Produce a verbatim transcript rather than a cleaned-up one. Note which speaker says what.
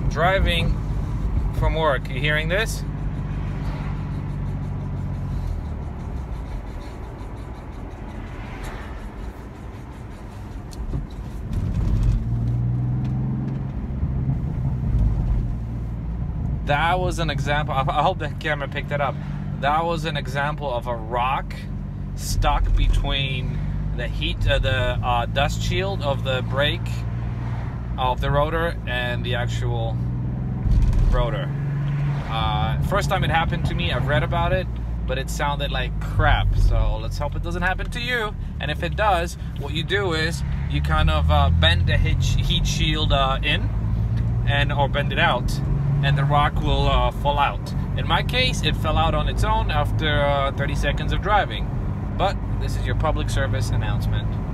Speaker 1: driving from work. You hearing this? That was an example. I hope the camera picked that up. That was an example of a rock stuck between the heat, uh, the uh, dust shield of the brake of the rotor and the actual rotor. Uh, first time it happened to me, I've read about it, but it sounded like crap. So let's hope it doesn't happen to you. And if it does, what you do is you kind of uh, bend the heat, heat shield uh, in, and or bend it out, and the rock will uh, fall out. In my case, it fell out on its own after uh, thirty seconds of driving. But this is your public service announcement.